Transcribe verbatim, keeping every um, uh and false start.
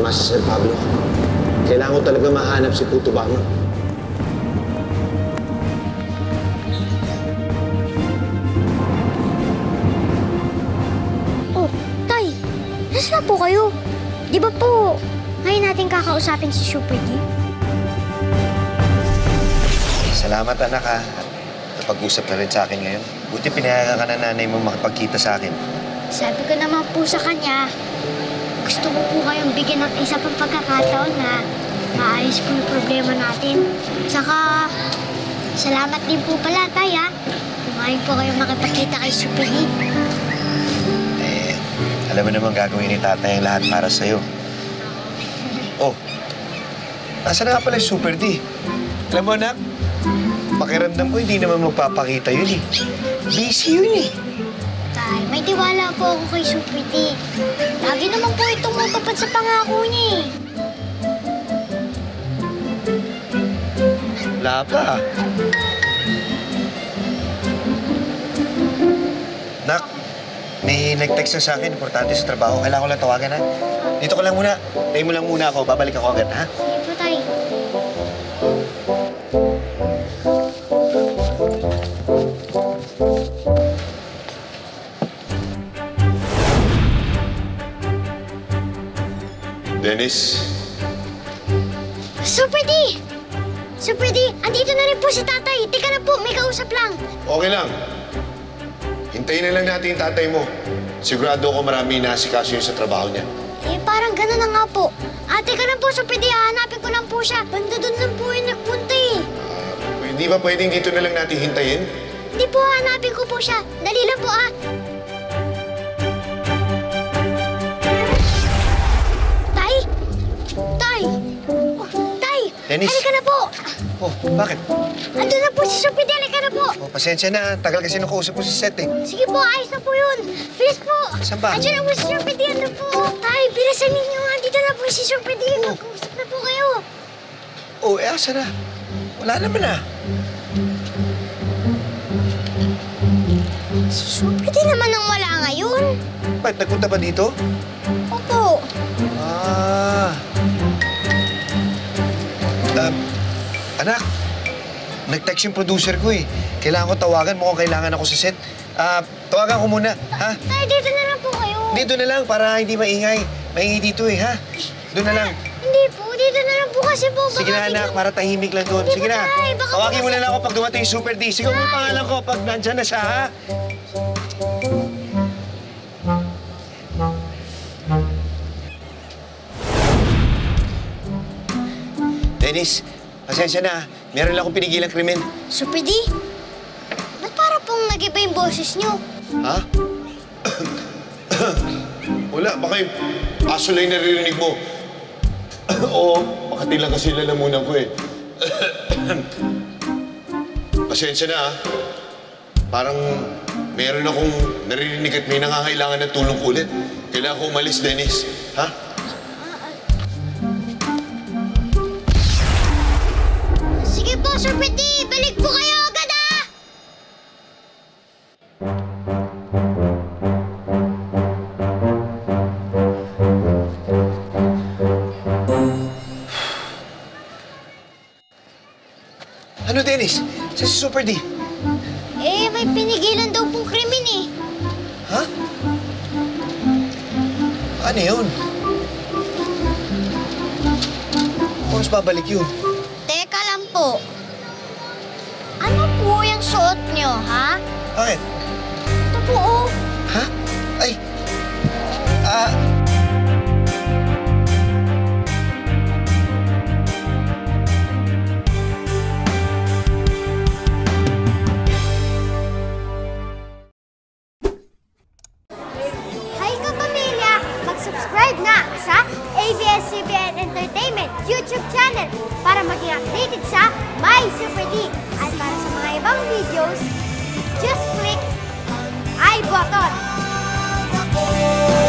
Tama si Sir Pablo. Kailangan ko talaga mahanap si Puto Bama. Oh, Tay! Nasaan na po kayo? Di ba po ngayon natin kakausapin si Super D? Salamat, anak, ha. Napag-usap na rin sa akin ngayon. Buti pinayagan ka na nanay mo makipagkita sa akin. Sabi ko naman po sa kanya, gusto ko po kayong bigyan ng isa pang pagkakataon na maayos po yung problema natin. Tsaka, salamat din po pala, Tay, ha? Kumain po kayong makipagkita kay Super D. Eh, alam mo naman gagawin ni tatay ang lahat para sa'yo. Oh, nasa na nga pala yung Super D? Alam mo, anak, pakiramdam ko hindi naman magpapakita yun eh. Busy yun eh. Tay, may tiwala po ako kay Super D. Lagi naman po itong matupad sa pangako niya eh. Wala pa. Nak, may nag-text na sa akin. Importante sa trabaho. Kailangan ko lang tawagan, ha? Dito ka lang muna. Tayo mo lang muna ako. Babalik ako agad, ha? Sige po, Tay. Dennis? Super D! Super D, andito na rin po si Tatay. Teka na po, may kausap lang. Okay lang. Hintayin na lang natin yung tatay mo. Sigurado ako marami inaasikaso yun sa trabaho niya. Eh, parang gano'n na nga po. Ah, teka lang po, Super D, hahanapin ko lang po siya. Banda doon lang po yung nagpunta eh. Uh, hindi ba pwedeng dito na lang natin hintayin? Hindi po, hahanapin ko po siya. Dali lang po ah. Tay? Tay? Oh, Tay! Dennis? Halika na po! Oh, bakit? Andun na po si Super D, halika na po! Oh, pasensya na. Tagal kasi nung kausap ko sa set, eh. Sige po, ayos na po yun. Bilis po. Saan ba? Andiyan na po si Super D, ano po? Tay, bilisan ninyo. Andito na po si Super D. Oh. Mag-uusap na po kayo. Oh, eh, asa na? Wala naman, ah. Si Super D naman ang wala ngayon. Bakit? Nagpunta ba dito? Opo. Ah. Um, anak, nag-text yung producer ko eh. Kailangan ko tawagan. Mukhang kailangan ako sa set. Ah, tawagan ko muna, ha? Tay, dito na lang po kayo. Dito na lang para hindi maingay. Maingay dito eh, ha? Doon na lang. Hindi po, dito na lang po kasi po. Baka Sige na, biglang- anak, para tahimik lang doon. Hindi Sige po, na. Tay. Baka Tawagin po mo na kasi- lang ako pag dumating yung Super D. Sigaw mo yung pangalan ko pag nandyan na siya, ha? Dennis, pasensya na. Meron lang akong pinigilang krimen. Super D, ba't para pong nag-iba yung boses niyo? Ha? Wala, baka yung aso lang yung naririnig mo. Oo, makati lang kasi lalamunan ko eh. Pasensya na ah. Parang meron akong naririnig at may nangangailangan ng tulong ko ulit. Kailangan ko umalis, Dennis. Ha? Sige po, Super D, balik po kayo agad ah! Ano, Dennis? Sa si Super D? Eh, may pinigilan daw pong krimen eh. Ha? Ano yun? Oras babalik yun? Teka lang po. Ano po yung suot niyo, ha? Bakit? Ito po, oh. Ha? Ay! Ah... Hi kapamilya! Mag-subscribe na sa A B S C B N Entertainment YouTube channel para maging updated sa My Super D. At para sa mga ibang videos, just click I button.